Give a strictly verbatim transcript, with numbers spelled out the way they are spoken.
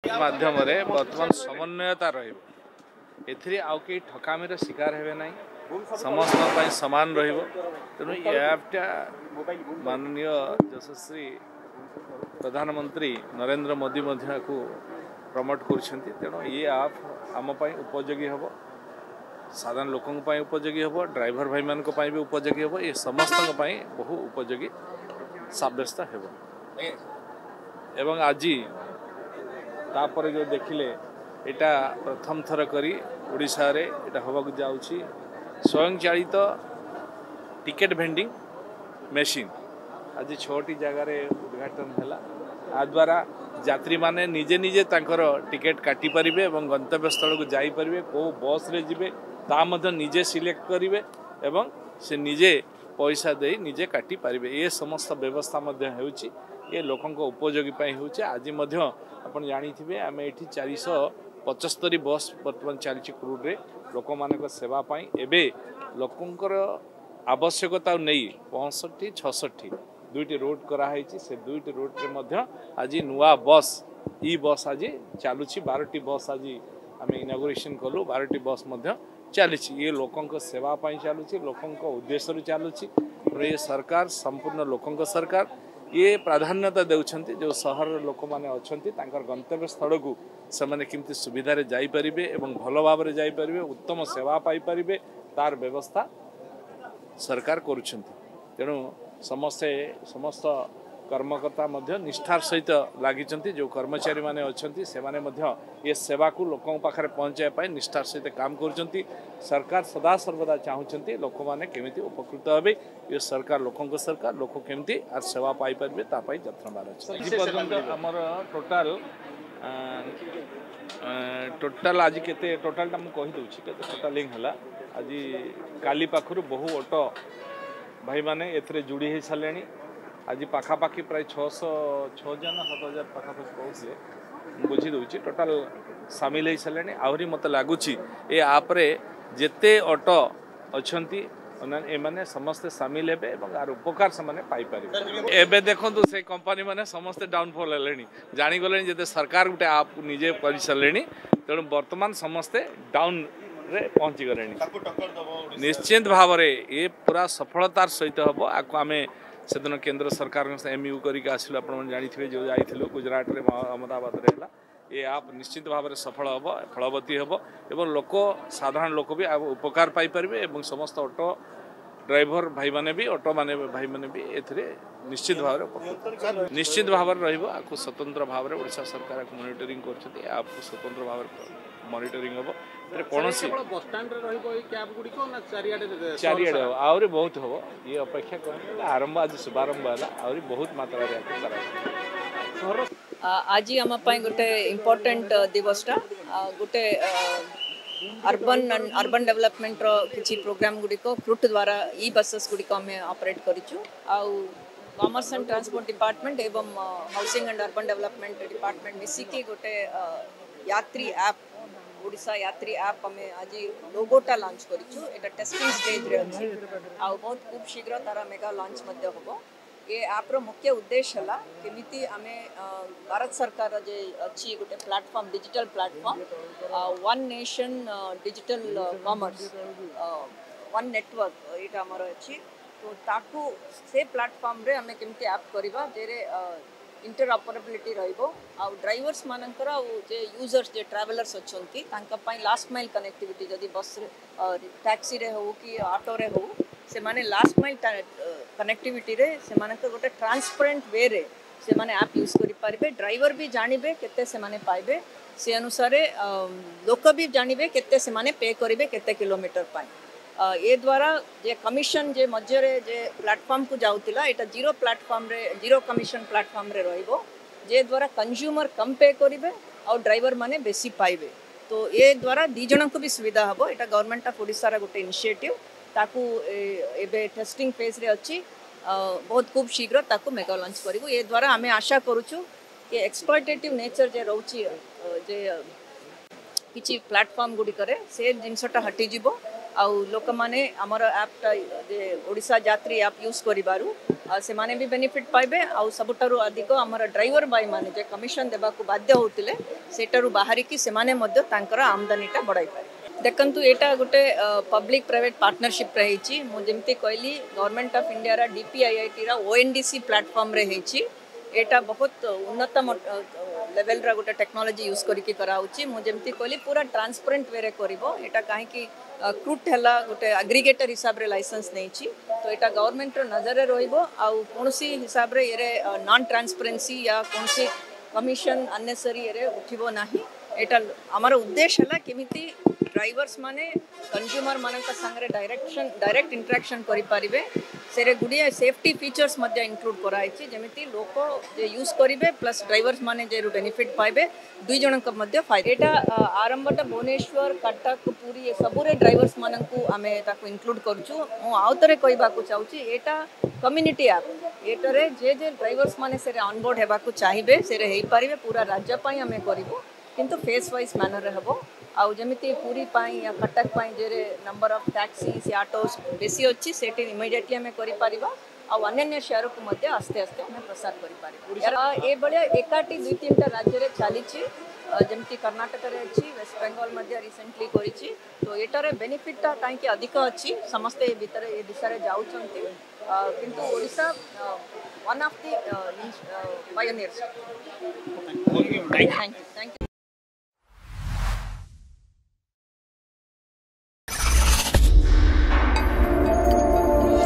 माध्यम बर्तमान समन्वयता रही आउ कई ठकामीर शिकार हे ना समस्त सामान तेणु ये ऐपटा माननीय यशस्वी प्रधानमंत्री नरेंद्र मोदी को प्रमोट कर तेणु ये आप आमपाई उपयोगी हम साधारण लोकों उपयोगी हम ड्राइवर भाई मान भी उपयोगी हम ये समस्त बहु उपयोगी सब्यस्त हो एवं आज तापर जो देखिले एटा प्रथम थर करी ओडिशा रे एटा होबाक जाउछि स्वयं चालित टिकेट भेंडिंग मेसीन आज छोटी जगह रे उद्घाटन हैला आ द्वारा यात्री माने निजे निजे तांकर टिकेट काटी परिबे एवं गंतव्य स्थल को जाई परिबे को बस रे जिबे ता मध्य निजे सिलेक्ट करिवे एवं से निजे पैसा दे निजे काटी पारिबे ये समस्त व्यवस्था मध्य हेउछि ये लोकों को उपयोगी पाई होउछि आज मध्य आपण जानी थिबे आमे एठी चार सौ पचहत्तर बस वर्तमान चलछि क्रूड रे लोक मानक सेवा पाई एबे लोकंकर आवश्यकता नहीं पैंसठ छसठ दुईटी रोड कराई से दुईटी रोड रे मध्य आज नुआ बस ई बस आज चलुछि बारह बस आज आम इनागुरेशन कलु बारह बस मध्य चली ये लोकों सेवा पाई चलुछि लोकों उद्देश्य चलुछि ये सरकार संपूर्ण लोकों सरकार ये प्राधान्यता देउछन्ति जो सहर लोक माने अछन्ति तांकर गंतव्य स्थल को सेमाने किमती सुविधा रे जाई परिबे एवं भलो भाव रे जाई परिबे उत्तम सेवा पाई परिबे तार व्यवस्था सरकार करूछन्ति तेणु समस्त समस्त कर्मकर्ता मध्य निष्ठार सहित लागिचन्ति जो कर्मचारी माने अछन्ति से माने मध्य ये सेवा को लोकों पाखरे पहुंचाय पाई निष्ठार सहित काम करूछन्ति सरकार सदा सर्वदा चाहुछन्ति लोक माने केमिति उपकृत हेबे ये सरकार लोकों को सरकार लोक केमिति आ सेवा पाई परबे ता पाई यत्नबार अछि जी पर्यंत हमर टोटल टोटल आज केते टोटल ता हम कहि दउछि केते टोटलिंग हला आज काली पाखरु बहु ऑटो भाई माने एथरे जुड़ी हे छलेनी आज पाखापाखि प्राय छः सौ छः हजार ना सात हजार पाखापाखि कहते बुझी दूची टोटाल सामिल हो सारे आहरी मत लगुच ये आप्रे जेते ऑटो अच्छा एमाने समस्ते सामिल हेबे एवं आर उपकार से माने पाई पारिबे एबे देखंतु से कंपनी माने समस्ते डाउनफॉल हेलेनी जानी गलेनी जेते सरकार गुटे आप निजे करि सलेनी तेणु वर्तमान समस्ते डाउन रे पहुंची गलेनी निश्चित भाव रे ये पूरा सफलतार सहित हबो आको आमे सेदिन केंद्र सरकार एमयू करके आसिल आप जानी जो जाइलु गुजरात रे अहमदाबाद रे हला ये आप निश्चित भाव में सफल हम फलवती हम एवं लोक साधारण लोक भी उपकार पाई परिबे एवं समस्त ऑटो ड्राइवर भाई माने भी ऑटो माने भाई माने भी एथिरे निश्चित भाव में निश्चित भाव में रहिबो आकु स्वतंत्र भाव में ओडिशा सरकार को मॉनिटरिंग करछथि आप स्वतंत्र भाव में मॉनिटरिंग हम एथरे कोनोसी बस स्टैंड रे रहिबो ई कैब गुडी को ना चारियाडे चारियाडे आउरी बहुत हो ये अपेक्षा कर आरंभ आज शुभारंभ हला आउरी बहुत मात्रा रे करा आज आम गोटे इम्पोर्टेंट दिवसटा गोटे अर्बन अर्बन डेवलपमेंट किसी प्रोग्राम गुड़िक क्रूट द्वारा ई बसेस गुड़िक आम ऑपरेट करिचु आउ कॉमर्स एंड ट्रांसपोर्ट डिपार्टमेंट एवं housing and urban development department मिसिकी गोटे यात्री ऐप ओडिशा यात्री ऐप आम आज लोगोटा लॉन्च करिचु एटा टेस्टिंग स्टेज रे अछि आउ बहुत खूब शीघ्र तारा मेगा लॉन्च मध्य होबो ये ऐप्र मुख्य उद्देश्य है केमिति आमे भारत सरकार जे अच्छी गोटे platform digital platform one nation digital commerce one network यहाँ आमर अच्छी तो ताकू से प्लेटफॉर्म रे आमे केमिति ऐप करबा जेरे इंटरऑपरेबिलिटी रहिबो आ ड्राइवर्स मानकर आ जे यूजर्स जे ट्रैवलर्स अछंती तांका पई लास्ट माइल कनेक्टिविटी जदी बस रे टैक्सी रे हो कि ऑटो रे हो से माने लास्ट माइल कनेक्टिविटी रे से माने तो गोटे ट्रांसपेरेंट वे रे से माने ऐप यूज करि पारिबे ड्राइवर भी जानिबे केते से माने पाइबे से अनुसार लोक भी जानिबे केते से माने पे करिबे केते किलोमीटर पाई ए द्वारा जे कमिशन जे मध्य रे जे प्लेटफॉर्म को जाउतिला एटा जीरो प्लेटफॉर्म रे जीरो कमिशन प्लेटफॉर्म रे रहिबो जे द्वारा कंज्यूमर कम पे करिबे और ड्राइवर माने बेसी पाइबे तो ए द्वारा दी जन को भी सुविधा हबो एटा गवर्नमेंट ऑफ ओडिशा रा गोटे इनिशिएटिव ताकू एबे टेस्टिंग फेज रे अच्छी बहुत खूब शीघ्र ताकू मेगा लॉन्च करिवो ए द्वारा आमे आशा करूछु कि एक्सप्लॉयटेटिव नेचर जे रहउची जे किछि प्लेटफॉर्म गुडी करे से जिनसटा हटि जिवो आउ लोक माने हमर ऐप टा जे ओडिशा यात्री ऐप यूज करिबारु से माने भी बेनिफिट पाइबे आउ सबुठारु अधिक हमर ड्राइवर भाई माने जे कमिशन देबा को बाध्य होतिले सेटारु बाहरी की से माने मध्य तांकर आमदनीटा बढ़ाई पारे देखंतु एटा गोटे पब्लिक प्राइवेट पार्टनरशिप रही मु जेमती कहली गवर्नमेंट ऑफ इंडिया रा डीपीआईआईटी रा ओएनडीसी प्लेटफॉर्म रे हेची एटा बहुत उन्नत लेवल रा गोटे टेक्नोलोजी यूज करके कराउची मु जेमती कहली पूरा ट्रांसपेरेंट वे रे करबो एटा काहे कि क्रूट हला गोटे एग्रीगेटर हिसाब रे लाइसेंस नेची तो एटा गवर्नमेंट रो नजर रे रहइबो आ कोनसी हिसाब रे एरे नॉन ट्रांसपेरेंसी या कोनसी कमिशन अननेसेसरी एरे उठिबो नाही एटा हमर उद्देश्य हला केमिति ड्राइवर्स माने कंज्यूमर मानक संगे डायरेक्शन डायरेक्ट इंटरेक्शन करि पारिबे सेरे गुडिया सेफ्टी फीचर्स मध्ये इंक्लूड कराइछि जेमिति लोक जे यूज करिवे प्लस ड्राइवर्स माने जे बेनिफिट पाइबे दुई जनक मध्ये फायदा एटा आरंभटा भुवनेश्वर कटक पुरी ए सबुरे ड्राइवर्स मानकु आमे ताकु इंक्लूड करछु मु आउतरे कहबाकू चाहूछि एटा कम्युनिटी ऐप एटरे जे जे ड्राइवर्स माने सेरे ऑनबोर्ड हेबाकू चाहिबे सेरे हेई पारिबे पूरा राज्य पई आमे करिवो किंतु फेस वाइज मैनर रे हबो आउ जमिति पूरी पाई या कटक पाई जे नंबर ऑफ टैक्सीज या ऑटोस बेसी अछि सेठी इमिडिएटली हमें करि परिबा आउ अन्य शहर को मध्य आस्ते आस्ते हमें प्रसार करि परिबा ए बळे एकाटी दुई तीनटा राज्य रे चालिछि जमिति कर्नाटक रे अछि वेस्ट बेंगल मध्य रिसेंटली करिछि तो एटारे बेनिफिट ता काहे कि अधिक अछि समस्त ए भीतर ए दिशा रे जाउछंती किंतु Odisha one of the pioneers thank you thank you